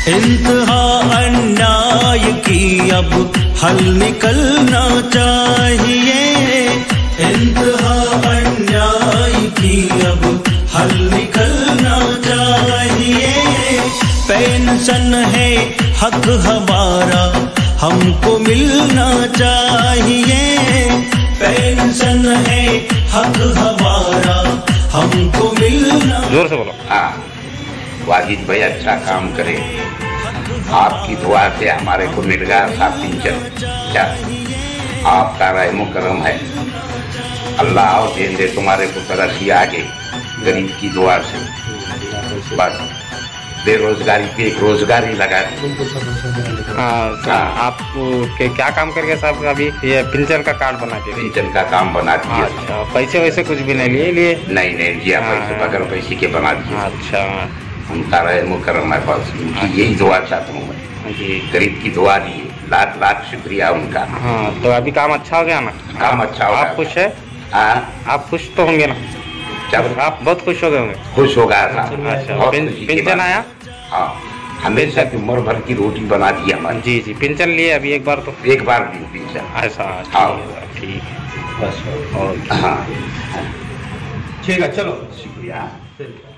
इंतहा अन्याय की अब हल निकलना चाहिए। इंतहा अन्याय की अब हल निकलना चाहिए। पेंशन है हक हमारा, हमको मिलना चाहिए। पेंशन है हक हमारा, हमको मिलना। जोर से बोलो। हाँ, वाजिद भाई अच्छा काम करे, आपकी दुआ से हमारे को मिल गया था पेंशन। आपका रहमो करम है, अल्लाह और देन दे तुम्हारे को तरक्की आगे, गरीब की दुआ से। बस बेरोजगारी पे एक रोजगारी लगा दी। आप क्या काम करके साहब अभी ये पेंशन का कार्ड बना के? पेंशन का काम बना दिया। अच्छा, पैसे वैसे कुछ भी नहीं लिए? नहीं लिया, पैसे बगैर पैसे के बना दिए। अच्छा, उनका रहमो करम है, बस उनकी यही दुआ चाहता हूँ मैं जी। गरीब की दुआ दी, लाख लाख शुक्रिया उनका। हाँ, तो अभी काम अच्छा हो गया ना? काम अच्छा हो गया। आप खुश है? हाँ, आप खुश तो होंगे ना? आप बहुत खुश हो गए होंगे? खुश हो गया था। अच्छा, पेंशन आया? हाँ, हमेशा की उम्र भर की रोटी बना दी हमारी। जी जी, पेंशन लिए अभी एक बार? तो एक बार दी पेंशन। ऐसा? हाँ ठीक है, बस। हाँ ठीक है, चलो शुक्रिया।